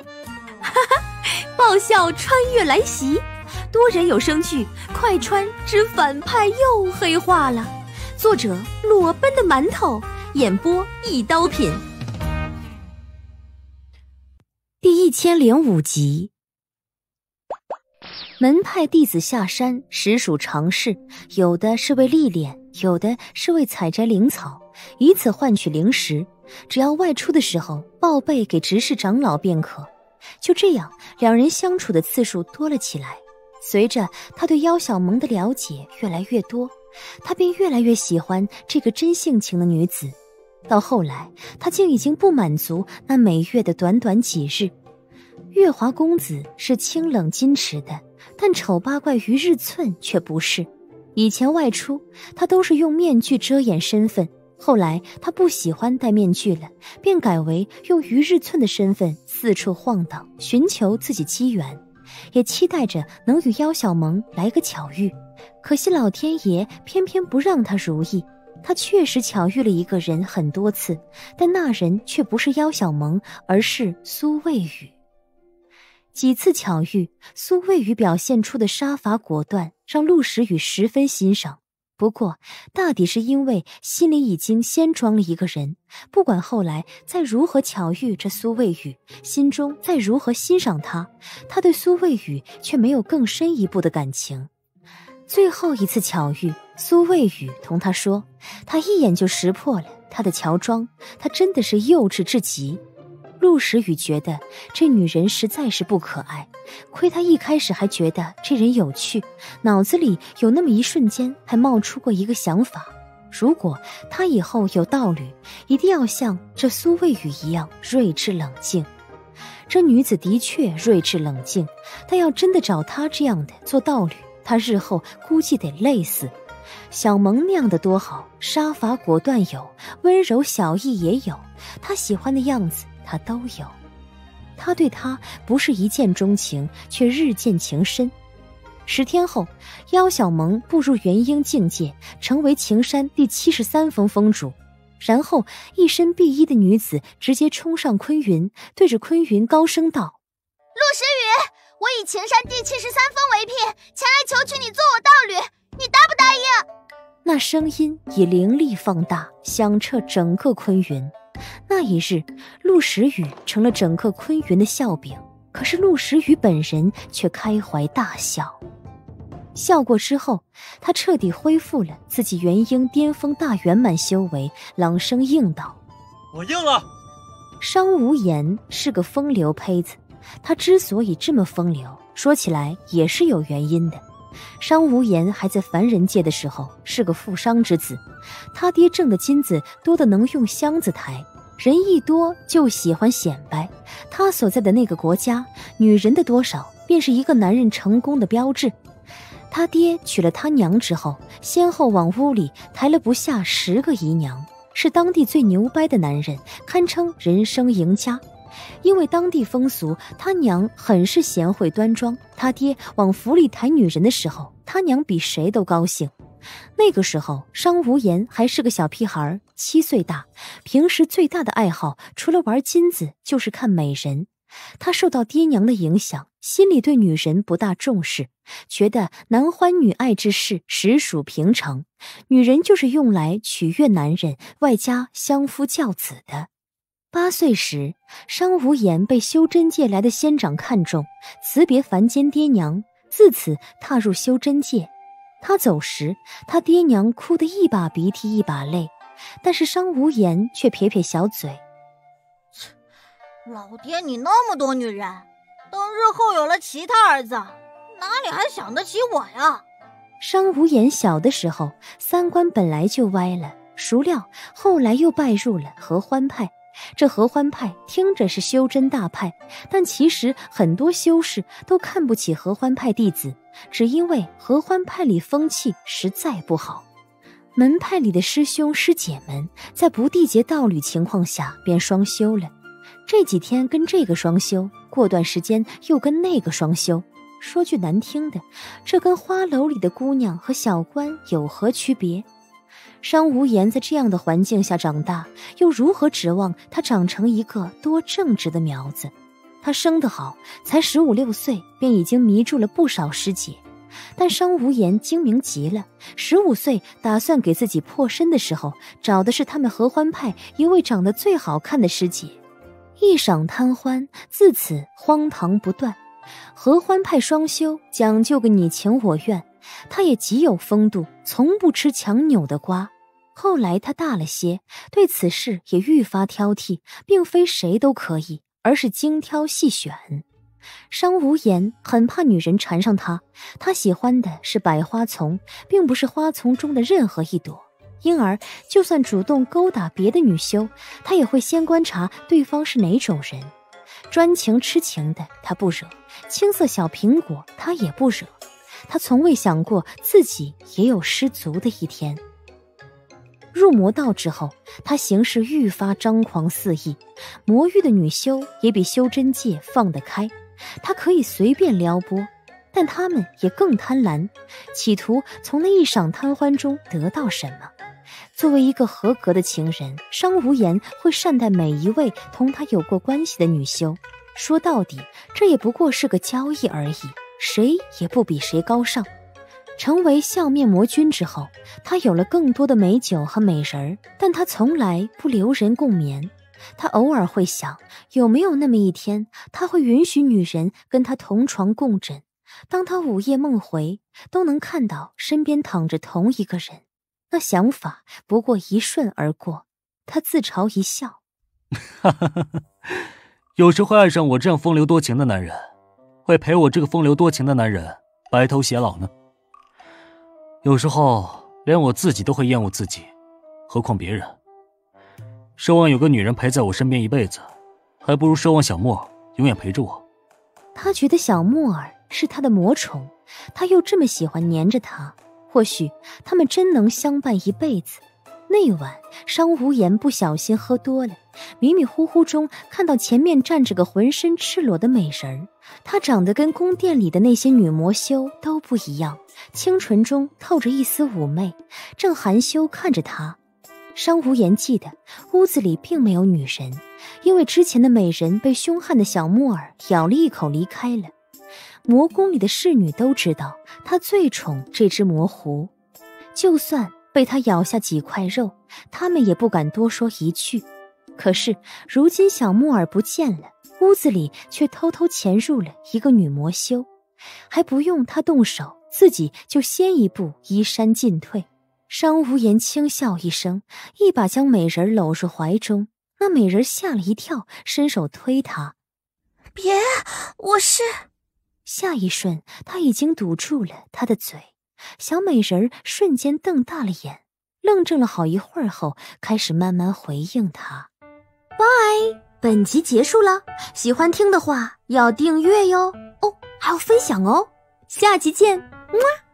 爆笑穿越来袭，多人有声剧快穿之反派又黑化了，作者裸奔的馒头，演播一刀品。第1005集。门派弟子下山实属常事，有的是为历练，有的是为采摘灵草，以此换取灵石，只要外出的时候报备给执事长老便可。就这样，两人相处的次数多了起来。随着他对妖小萌的了解越来越多，他便越来越喜欢这个真性情的女子。到后来，他竟已经不满足那每月的短短几日。月华公子是清冷矜持的，但丑八怪于日寸却不是。以前外出，他都是用面具遮掩身份，后来他不喜欢戴面具了，便改为用于日寸的身份四处晃荡，寻求自己机缘，也期待着能与妖小萌来个巧遇。可惜老天爷偏偏不让他如意。他确实巧遇了一个人很多次，但那人却不是妖小萌，而是苏卫宇。几次巧遇，苏卫宇表现出的杀伐果断让陆时雨十分欣赏。不过大抵是因为心里已经先装了一个人，不管后来再如何巧遇这苏卫宇，心中再如何欣赏他，他对苏卫宇却没有更深一步的感情。最后一次巧遇，苏卫宇同他说，他一眼就识破了他的乔装，他真的是幼稚至极。陆时雨觉得这女人实在是不可爱，亏他一开始还觉得这人有趣，脑子里有那么一瞬间还冒出过一个想法，如果他以后有道侣，一定要像这苏卫宇一样睿智冷静。这女子的确睿智冷静，但要真的找她这样的做道侣，他日后估计得累死。小萌那样的多好，杀伐果断有，温柔小意也有，他喜欢的样子他都有。他对他不是一见钟情，却日渐情深。10天后，妖小萌步入元婴境界，成为晴山第73峰峰主。然后一身碧衣的女子直接冲上昆云，对着昆云高声道： 陆时雨，我以晴山第73峰为聘，前来求娶你做我道侣，你答不答应？ 那声音以灵力放大，响彻整个昆云。那一日，陆时雨成了整个昆云的笑柄，可是陆时雨本人却开怀大笑。笑过之后，他彻底恢复了自己元婴巅峰大圆满修为，朗声应道： 我应了。 商无言是个风流胚子，他之所以这么风流，说起来也是有原因的。商无言还在凡人界的时候是个富商之子，他爹挣的金子多得能用箱子抬，人一多就喜欢显摆。他所在的那个国家，女人的多少便是一个男人成功的标志。他爹娶了他娘之后，先后往屋里抬了不下10个姨娘，是当地最牛掰的男人，堪称人生赢家。因为当地风俗，他娘很是贤惠端庄，他爹往府里抬女人的时候，他娘比谁都高兴。那个时候商无言还是个小屁孩，7岁大，平时最大的爱好除了玩金子就是看美人。他受到爹娘的影响，心里对女人不大重视，觉得男欢女爱之事实属平常，女人就是用来取悦男人，外加相夫教子的。8岁时，商无言被修真界来的仙长看中，辞别凡间爹娘，自此踏入修真界。他走时，他爹娘哭得一把鼻涕一把泪，但是商无言却撇撇小嘴： 老爹你那么多女人，等日后有了其他儿子，哪里还想得起我呀？ 商无言小的时候三观本来就歪了，孰料后来又拜入了合欢派。这合欢派听着是修真大派，但其实很多修士都看不起合欢派弟子，只因为合欢派里风气实在不好。门派里的师兄师姐们在不缔结道侣情况下便双修了，这几天跟这个双修，过段时间又跟那个双修。说句难听的，这跟花楼里的姑娘和小官有何区别？商无言在这样的环境下长大，又如何指望他长成一个多正直的苗子？ 她生得好，才15、16岁便已经迷住了不少师姐。但商无言精明极了，15岁打算给自己破身的时候，找的是他们合欢派一位长得最好看的师姐。一晌贪欢，自此荒唐不断。合欢派双修讲究个你情我愿，他也极有风度，从不吃强扭的瓜。后来他大了些，对此事也愈发挑剔，并非谁都可以，而是精挑细选。商无言很怕女人缠上他，他喜欢的是百花丛，并不是花丛中的任何一朵。因而就算主动勾搭别的女修，他也会先观察对方是哪种人。专情痴情的他不惹，青涩小苹果他也不惹。他从未想过自己也有失足的一天。入魔道之后，他行事愈发张狂肆意，魔域的女修也比修真界放得开，他可以随便撩拨，但他们也更贪婪，企图从那一晌贪欢中得到什么。作为一个合格的情人，商无言会善待每一位同他有过关系的女修。说到底，这也不过是个交易而已，谁也不比谁高尚。成为笑面魔君之后，他有了更多的美酒和美人儿，但他从来不留人共眠。他偶尔会想，有没有那么一天，他会允许女人跟他同床共枕，当他午夜梦回，都能看到身边躺着同一个人。那想法不过一瞬而过，他自嘲一笑。 有时会爱上我这样风流多情的男人，会陪我这个风流多情的男人白头偕老呢。有时候连我自己都会厌恶自己，何况别人。奢望有个女人陪在我身边一辈子，还不如奢望小莫永远陪着我。 他觉得小莫儿是他的魔宠，他又这么喜欢黏着他，或许他们真能相伴一辈子。那晚商无言不小心喝多了，迷迷糊糊中看到前面站着个浑身赤裸的美人儿，她长得跟宫殿里的那些女魔修都不一样，清纯中透着一丝妩媚，正含羞看着她。商无言记得屋子里并没有女人，因为之前的美人被凶悍的小木耳咬了一口离开了。魔宫里的侍女都知道他最宠这只魔狐，就算被他咬下几块肉，他们也不敢多说一句。可是如今小木耳不见了，屋子里却偷偷潜入了一个女魔修，还不用他动手，自己就先一步衣衫尽退。商无言轻笑一声，一把将美人搂入怀中。那美人吓了一跳，伸手推他。 别，我是…… 下一瞬，他已经堵住了他的嘴。小美人瞬间瞪大了眼，愣怔了好一会儿后，开始慢慢回应他。拜，本集结束了，喜欢听的话要订阅哟，哦，还要分享哦，下集见，么。